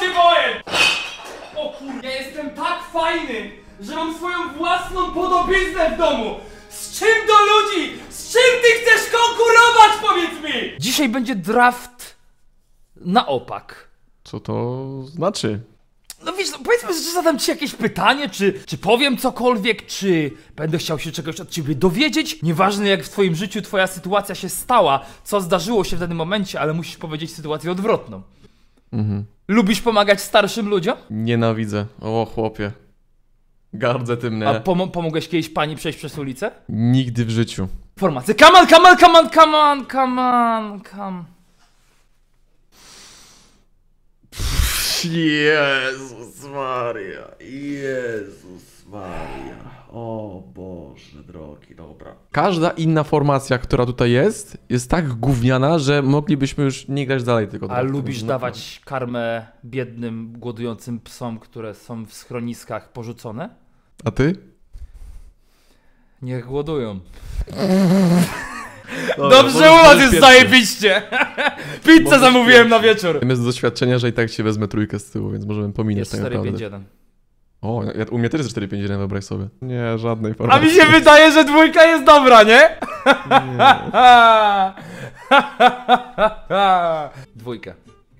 panie wojen! O kurde, ja jestem tak fajny, że mam swoją własną podobiznę w domu! Z czym do ludzi? Z czym ty chcesz konkurować, powiedz mi? Dzisiaj będzie draft na opak. Co to znaczy? No wiesz, no powiedzmy, że zadam ci jakieś pytanie, czy powiem cokolwiek, czy będę chciał się czegoś od ciebie dowiedzieć. Nieważne jak w twoim życiu twoja sytuacja się stała, co zdarzyło się w danym momencie, ale musisz powiedzieć sytuację odwrotną. Lubisz pomagać starszym ludziom? Nienawidzę. O chłopie. Gardzę tym, nie? A pomogłeś kiedyś pani przejść przez ulicę? Nigdy w życiu. Informacje. Come on, come on, come on, come on, come on, come. Jezus Maria. Jezus Maria. O Boże drogi, dobra. Każda inna formacja, która tutaj jest tak gówniana, że moglibyśmy już nie grać dalej tylko. A lubisz dawać karmę biednym, głodującym psom, które są w schroniskach porzucone? A ty? Niech głodują. Dobrze, u nas jest zajebiście! Pizzę zamówiłem na wieczór! Wiem z doświadczenia, że i tak się wezmę trójkę z tyłu, więc możemy pominąć Jest tak naprawdę. 4-5-1. O, u mnie też jest 4-5-1, wyobraź sobie. Nie, żadnej A formacji. mi się wydaje, że dwójka jest dobra, nie? Dwójkę.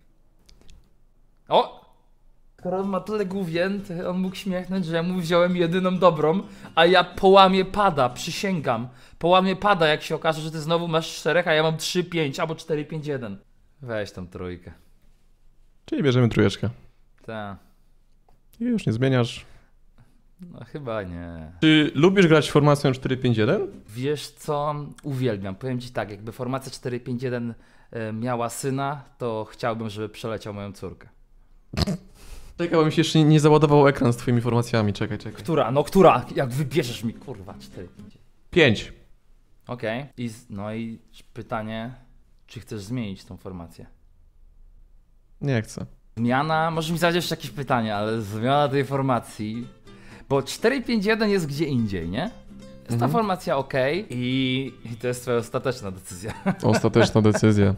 O! Skoro on ma tyle główien, to on mógł śmiechnąć, że ja mu wziąłem jedyną dobrą, a ja połamię pada, przysięgam. Połamię pada, jak się okaże, że ty znowu masz 4, a ja mam 3-5 albo 4-5-1. Weź tą trójkę. Czyli bierzemy trójeczkę. Tak. I już nie zmieniasz. No chyba nie. Czy lubisz grać formacją 4-5-1? Wiesz co? Uwielbiam. Powiem ci tak, jakby formacja 4-5-1 miała syna, to chciałbym, żeby przeleciał moją córkę. Czekaj, bo mi się jeszcze nie załadował ekran z twoimi formacjami. Czekaj. Która? No która? Jak wybierzesz mi, kurwa, 4-5. 5. Okej. No i pytanie, czy chcesz zmienić tą formację? Nie chcę. Zmiana, możesz mi zadać jeszcze jakieś pytanie, ale zmiana tej formacji, bo 4-5-1 jest gdzie indziej, nie? Jest ta formacja ok i to jest twoja ostateczna decyzja. Ostateczna decyzja.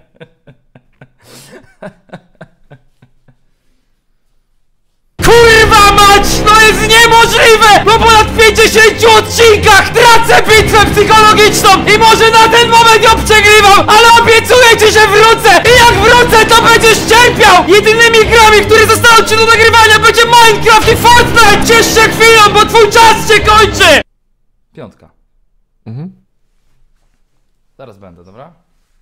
Kurwa mać, to jest niemożliwe! Po ponad 50 odcinkach tracę bitwę psychologiczną i może na ten moment ją przegrywam, ale obiecuję ci, że wrócę i jak wrócę, to będziesz cierpiał! Jedynymi grami, które zostaną ci do nagrywania, będzie Minecraft i Fortnite! Ciesz się chwilą, bo twój czas się kończy! Piątka. Zaraz będę, dobra?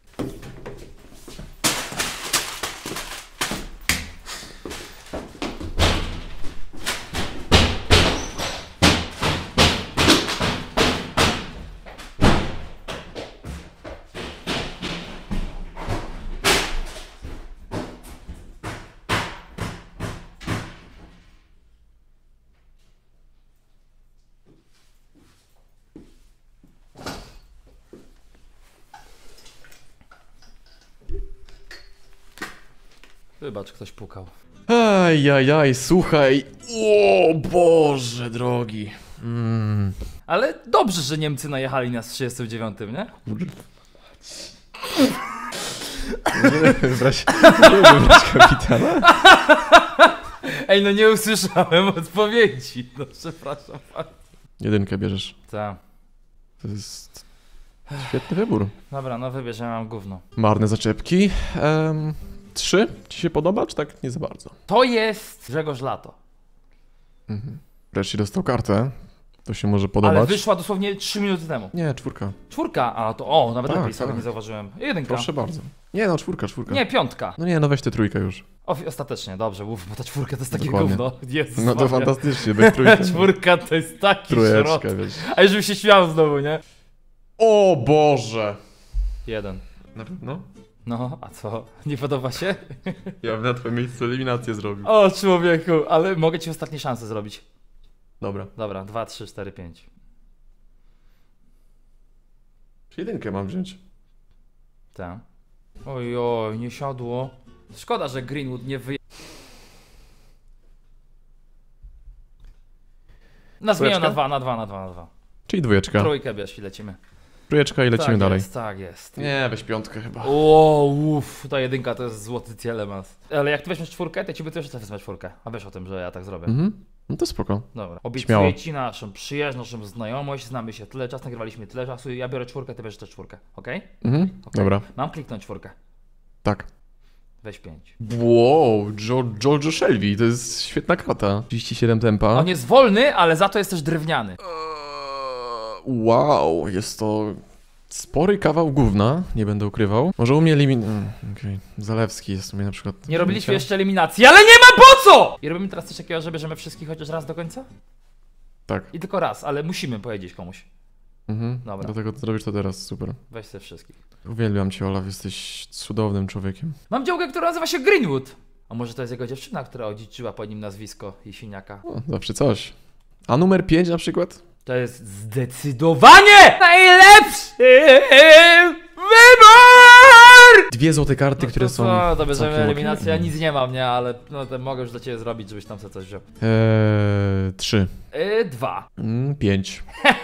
Wybacz, ktoś pukał. Ajajaj, słuchaj. O Boże drogi. Ale dobrze, że Niemcy najechali nas w 39, nie? Wybrać kapitana? Ej, no nie usłyszałem odpowiedzi. No przepraszam bardzo. Jedynkę bierzesz. Tak. To jest świetny wybór. Dobra, no wybierz, ja mam gówno. Marne zaczepki. 3? Ci się podoba, czy tak nie za bardzo? To jest Grzegorz Lato. Wreszcie dostał kartę. To się może podobać. Ale wyszła dosłownie 3 minuty temu. Nie, 4. 4, a to o, nawet Tak, lepiej sobie tak. nie zauważyłem. 1. Proszę bardzo. Nie no, 4. Nie, 5. No nie, no weź tę trójkę już. Ostatecznie, dobrze, bo ta 4 to jest takie Dokładnie. gówno. Jezus No to Maria. fantastycznie, bez trójki. 4 to jest taki szrot. Trójeczka, wiesz. A już bym się śmiał znowu, nie? O Boże! 1. Na pewno? No, a co? Nie podoba się? Ja bym na twoje miejsce eliminację zrobił. O człowieku, ale mogę ci ostatnie szanse zrobić. Dobra. Dobra, 2, 3, 4, 5. Czy jedynkę mam wziąć? Tak. Oj, nie siadło. Szkoda, że Greenwood nie wyje... Na zmianę na Trójeczka? 2, na 2, na 2, na 2. Czyli dwójeczka. Trójkę bierz i lecimy. Trójeczka i lecimy dalej. Tak jest. Nie, weź piątkę chyba. Ta jedynka to jest złoty cielemans. Ale jak ty weźmiesz czwórkę, to ci by też wezmę czwórkę. A wiesz o tym, że ja tak zrobię. No to spoko. Dobra. Obiecuję Śmiało. ci naszą przyjaźń, naszą znajomość, znamy się tyle czasu, nagrywaliśmy tyle czasu, ja biorę czwórkę, ty bierzesz też czwórkę, okej? Okej. Dobra. Mam kliknąć czwórkę. Tak. Weź 5. Wow, Giorgio Shelby, to jest świetna karta. 37 tempa. On jest wolny, ale za to jest też drewniany. Wow, jest to spory kawał gówna, nie będę ukrywał. Może u mnie okej. Zalewski jest u mnie na przykład. Nie robiliśmy jeszcze eliminacji, ale nie ma po co! I robimy teraz coś takiego, że bierzemy wszystkich chociaż raz do końca? Tak. I tylko raz, ale musimy powiedzieć komuś. Dobra. Dlatego zrobisz to teraz, super. Weź sobie wszystkich. Uwielbiam cię, Olaf, jesteś cudownym człowiekiem. Mam działkę, która nazywa się Greenwood. A może to jest jego dziewczyna, która odziedziczyła po nim nazwisko i siniaka? O, zawsze coś. A numer 5 na przykład? To jest zdecydowanie najlepszy wybór! 2 złote karty, No które to są. co, to bierzemy całkiem eliminację, ja okej. nic nie mam, nie? Ale no to mogę już dla ciebie zrobić, żebyś tam sobie coś wziął. 3. 2. 5.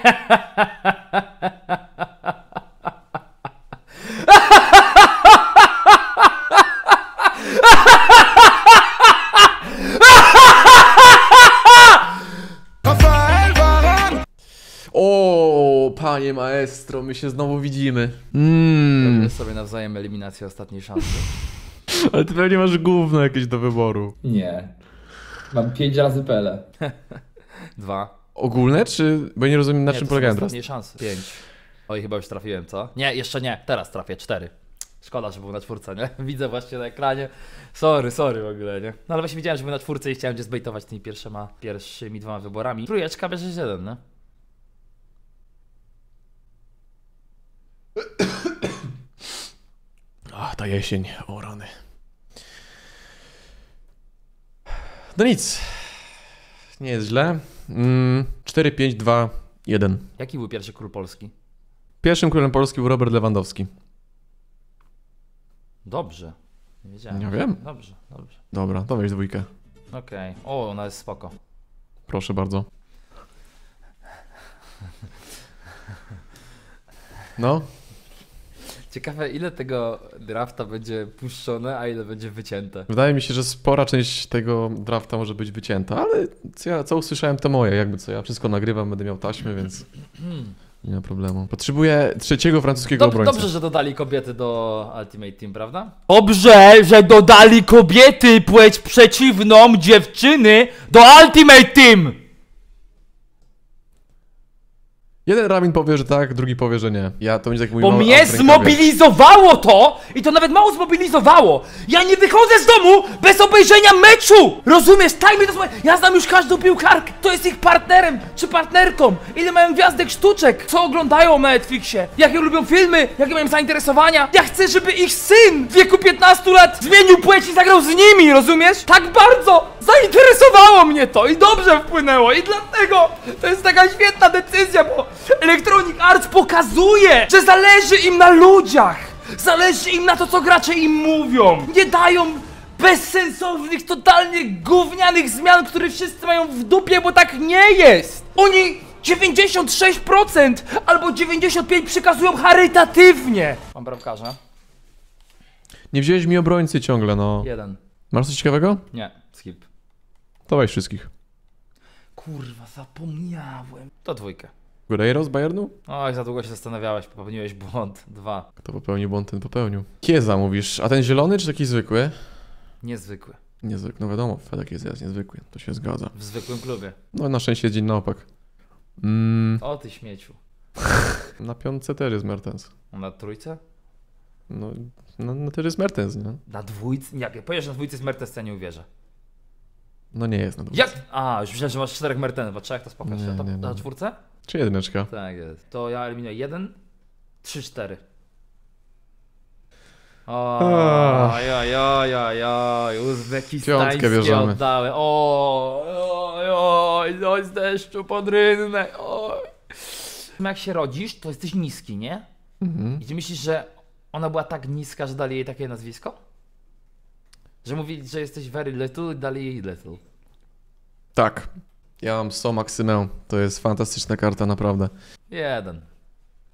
O, panie maestro, my się znowu widzimy. Robimy sobie nawzajem eliminację ostatniej szansy. Ale ty pewnie masz gówno jakieś do wyboru. Nie. Mam 5 razy pele. 2. Ogólne, czy... Bo ja nie rozumiem, na czym polegają teraz. ostatniej szansy. 5. Oj, chyba już trafiłem, co? Nie, jeszcze nie. Teraz trafię. 4. Szkoda, że był na czwórce, nie? Widzę właśnie na ekranie. Sorry w ogóle, nie? No ale właśnie widziałem, że był na czwórce i chciałem cię zbejtować tymi pierwszymi 2 wyborami. Trójeczka bierzesz 1, nie? Ach, ta jesień, o rany. No nic. Nie jest źle. 4, 5, 2, 1. Jaki był pierwszy król Polski? Pierwszym królem Polski był Robert Lewandowski. Dobrze. Nie wiedziałem. Nie wiem. Dobrze. Dobra, to weź 2. Okej. O, ona jest spoko. Proszę bardzo. No. Ciekawe, ile tego drafta będzie puszczone, a ile będzie wycięte. Wydaje mi się, że spora część tego drafta może być wycięta, ale co usłyszałem to moje, jakby co, ja wszystko nagrywam, będę miał taśmy, więc nie ma problemu. Potrzebuję trzeciego francuskiego obrońcę. Dobrze, że dodali kobiety do Ultimate Team, prawda? Dobrze, że dodali kobiety, płeć przeciwną, dziewczyny do Ultimate Team! Jeden rabin powie, że tak, drugi powie, że nie. Ja to będzie tak mój Bo mały mnie akt w rękawie. zmobilizowało to i to nawet mało zmobilizowało. Ja nie wychodzę z domu bez obejrzenia meczu. Rozumiesz? Tak mnie to ja znam już każdą piłkarkę. To jest ich partnerem czy partnerką. Ile mają gwiazdek sztuczek. Co oglądają na Netflixie. Jakie lubią filmy. Jakie mają zainteresowania. Ja chcę, żeby ich syn w wieku 15 lat zmienił płeć i zagrał z nimi. Rozumiesz? Tak bardzo zainteresowało mnie to i dobrze wpłynęło. I dlatego to jest taka świetna decyzja, bo Electronic Arts pokazuje, że zależy im na ludziach. Zależy im na to, co gracze im mówią. Nie dają bezsensownych, totalnie gównianych zmian, które wszyscy mają w dupie, bo tak nie jest. Oni 96% albo 95% przekazują charytatywnie. Mam bramkarza. Nie wziąłeś mi obrońcy ciągle, no. 1. Masz coś ciekawego? Nie, skip. To weź wszystkich. Kurwa, zapomniałem. To 2. Guerreiro z Bayernu? Oj, za długo się zastanawiałeś, popełniłeś błąd. 2. Kto popełnił błąd, ten popełnił. Kieza mówisz, a ten zielony czy taki zwykły? Niezwykły. Niezwykły, no wiadomo, Fedek jest niezwykły, to się zgadza. W zwykłym klubie. No na szczęście jest dzień na opak. O ty śmieciu. Na piątce też jest Mertens. A na trójce? No też jest Mertens, nie? Na dwójce? Jak powiesz, że na dwójce jest Mertens, to ja nie uwierzę. No nie jest na dwójce. Jak? A, już myślałem, że masz 4 Mertensów, a 3 to spoko. Nie, To nie, nie. na czwórce? Czy jedyneczka? Tak jest. To ja eliminuję 1, 3, 4. Oj, uzbekistańskie Piątkę bierzemy. oddały. Oj, z deszczu pod rynek, oj. Jak się rodzisz, to jesteś niski, nie? Mhm. I ty myślisz, że ona była tak niska, że dali jej takie nazwisko? Że mówili, że jesteś very little i dali jej little. Tak. Ja mam 100 Maksymę. To jest fantastyczna karta, naprawdę. 1.